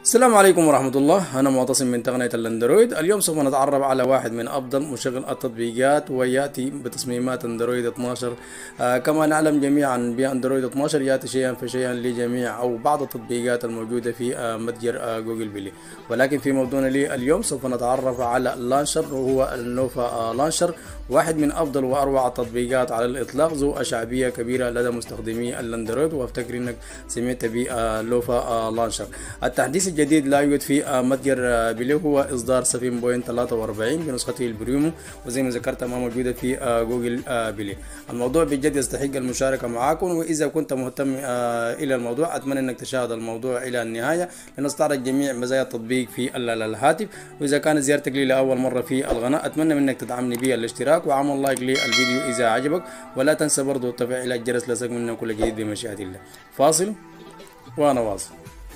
السلام عليكم ورحمة الله. أنا معتصم من تقنية الأندرويد. اليوم سوف نتعرف على واحد من أفضل مشغل التطبيقات، ويأتي بتصميمات أندرويد 12. كما نعلم جميعا بأندرويد 12 يأتي شيئا فشيئا لجميع أو بعض التطبيقات الموجودة في متجر جوجل بلاي. ولكن في موضوعنا اليوم سوف نتعرف على اللانشر، وهو النوفا لانشر، واحد من أفضل وأروع التطبيقات على الإطلاق، ذو شعبية كبيرة لدى مستخدمي الأندرويد، وأفتكر أنك سمعت بلوفا لانشر. التحديث الجديد لا يوجد في متجر بلاي، هو إصدار 7.43 بنسخته البريمو، وزي ما ذكرت ما موجودة في جوجل بلاي. الموضوع بجد يستحق المشاركة معاكم، وإذا كنت مهتم إلى الموضوع أتمنى أنك تشاهد الموضوع إلى النهاية لنستعرض جميع مزايا التطبيق في الهاتف. وإذا كانت زيارتك لي لأول مرة في القناة أتمنى منك تدعمني بالاشتراك وعمل لايك للفيديو إذا عجبك، ولا تنسى برضو تفعيل الجرس ليصلك منا كل جديد بمشيئة الله. فاصل وأنا واصل.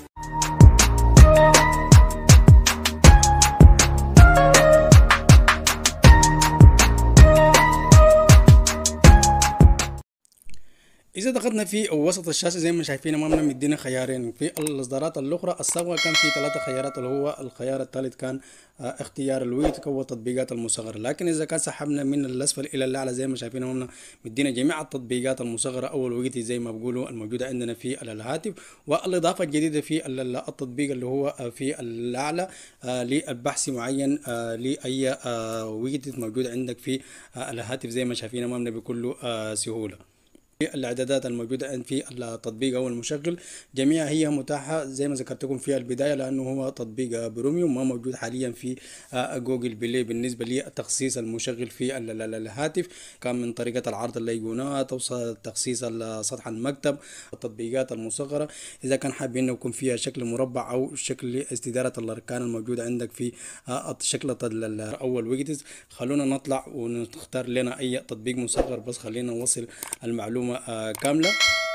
إذا دخلنا في وسط الشاشة زي ما شايفين أمامنا مدينا خيارين. في الإصدارات الأخرى السابقة كان في 3 خيارات، اللي هو الخيار الثالث كان اختيار الويت هو التطبيقات المصغرة. لكن إذا كان سحبنا من الأسفل إلى الأعلى زي ما شايفين أمامنا مدينا جميع التطبيقات المصغرة أو الويت زي ما بقولوا الموجودة عندنا في الهاتف. والإضافة الجديدة في التطبيق اللي هو في الأعلى للبحث معين لأي ويت موجود عندك في الهاتف زي ما شايفين أمامنا بكل سهولة. الاعدادات الموجوده في التطبيق او المشغل جميعها هي متاحه زي ما ذكرتكم في البدايه، لانه هو تطبيق بروميوم ما موجود حاليا في جوجل بلاي. بالنسبه لتخصيص المشغل في الهاتف كان من طريقه العرض الايقونات او تخصيص سطح المكتب. التطبيقات المصغره اذا كان حابين انه يكون فيها شكل مربع او شكل استداره الاركان الموجوده عندك في شكل اول ويجتس، خلونا نطلع ونختار لنا اي تطبيق مصغر، بس خلينا نوصل المعلومه كاملة.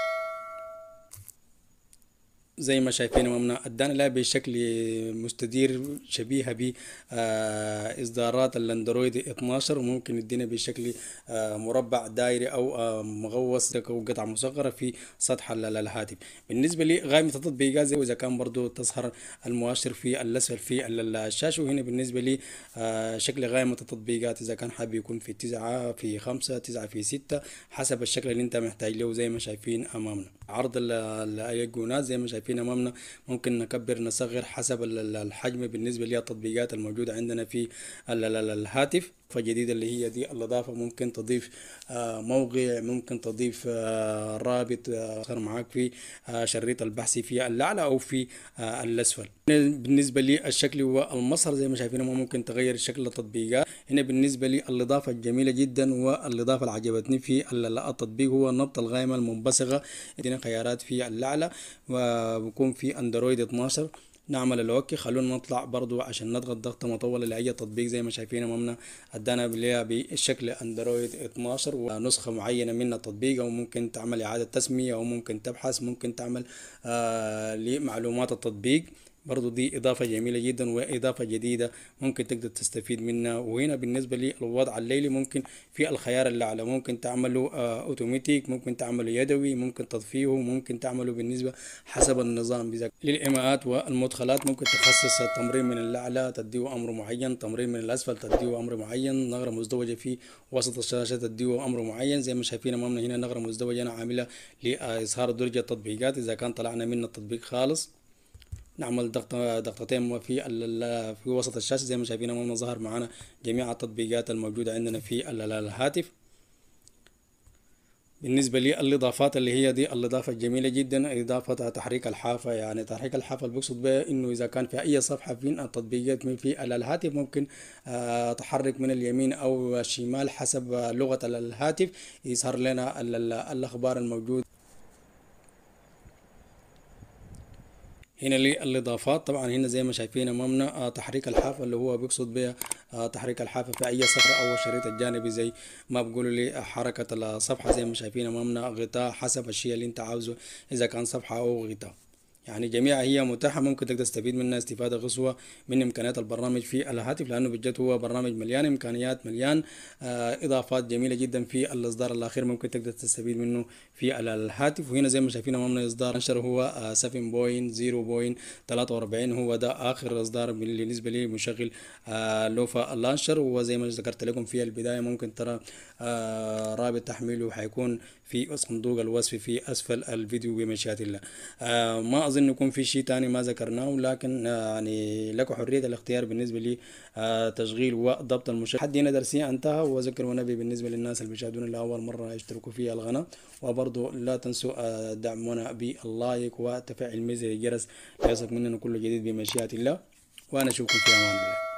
زي ما شايفين امامنا ادانا لها بشكل مستدير شبيهه باصدارات الاندرويد 12، وممكن يدينا بشكل مربع دائري او مغوص او قطعه مصغره في سطح الهاتف. بالنسبه لغائمه التطبيقات زي اذا كان برضو تظهر المؤشر في الاسفل في الشاشه، وهنا بالنسبه لي شكل غائمه التطبيقات اذا كان حابب يكون في 9 في 5 9 في 6 حسب الشكل اللي انت محتاج له. زي ما شايفين امامنا عرض الايقونات زي ما شايفين امامنا ممكن نكبر نصغر حسب الحجم بالنسبه للتطبيقات الموجوده عندنا في الهاتف. فجديدة اللي هي دي الإضافة، ممكن تضيف موقع، ممكن تضيف رابط صار معاك في شريط البحث في الأعلى أو في الأسفل. بالنسبة للشكل والمظهر زي ما شايفين ممكن تغير شكل التطبيقات. هنا بالنسبة لي الإضافة الجميلة جدا والإضافة اللي عجبتني في التطبيق هو نبط القائمة المنبثقة. عندنا خيارات في الأعلى وبكون في أندرويد 12. نعمل الاوكي. خلونا نطلع برضو عشان نضغط ضغطه مطوله لاي تطبيق زي ما شايفين امامنا ادانا ليها بالشكل اندرويد 12 ونسخه معينه من التطبيق، او ممكن تعمل اعاده تسميه او ممكن تبحث، ممكن تعمل لمعلومات التطبيق. برضو دي إضافة جميلة جدا وإضافة جديدة ممكن تقدر تستفيد منها. وهنا بالنسبة للوضع الليلي ممكن في الخيار الأعلى ممكن تعمله أوتوماتيك، ممكن تعمله يدوي، ممكن تطفيه، ممكن تعمله بالنسبة حسب النظام. للإيماءات والمدخلات ممكن تخصص التمرين من الأعلى تديه أمر معين، تمرين من الأسفل تديه أمر معين، نغرة مزدوجة في وسط الشاشة تديه أمر معين. زي ما شايفين أمامنا هنا نغرة مزدوجة أنا عاملة لإظهار درجة التطبيقات. إذا كان طلعنا من التطبيق خالص نعمل ضغطتين في وسط الشاشة زي ما شايفين امامنا ظهر معنا جميع التطبيقات الموجودة عندنا في الهاتف. بالنسبة للإضافات اللي هي دي الإضافة الجميلة جدا إضافة تحريك الحافة. يعني تحريك الحافة اللي بيقصد بها إنه إذا كان في أي صفحة من التطبيقات في الهاتف ممكن تحرك من اليمين أو الشمال حسب لغة الهاتف يظهر لنا الأخبار الموجودة. هنا للإضافات طبعا هنا زي ما شايفين أمامنا تحريك الحافة اللي هو بيقصد بها تحريك الحافة في أي صفحة أو الشريط الجانبي زي ما بقولوا لي حركة الصفحة. زي ما شايفين أمامنا غطاء حسب الشيء اللي أنت عاوزه إذا كان صفحة أو غطاء. يعني جميعها هي متاحة، ممكن تقدر تستفيد منها استفادة قصوى من إمكانيات البرنامج في الهاتف، لأنه بجد هو برنامج مليان إمكانيات، مليان إضافات جميلة جدا في الإصدار الأخير، ممكن تقدر تستفيد منه في الهاتف. وهنا زي ما شايفين أمامنا إصدار نشر هو 7.0.43، هو ده آخر إصدار بالنسبة لي مشغل لوفا اللانشر. وزي ما ذكرت لكم في البداية ممكن ترى رابط تحميله حيكون في صندوق الوصف في أسفل الفيديو بمشيئة الله. ما أظن يكون في شيء تاني ما ذكرناه، لكن يعني لك حرية الاختيار بالنسبة لي تشغيل وضبط المشغل. حد هنا درسية انتهى. وذكر ونبي بالنسبة للناس اللي بيشاهدونا لأول مرة يشتركوا في القناة، وبرضه لا تنسوا دعمونا باللايك وتفعيل زر الجرس ليصلك مننا كل جديد بمشيئة الله. وأنا أشوفكم في أمان الله.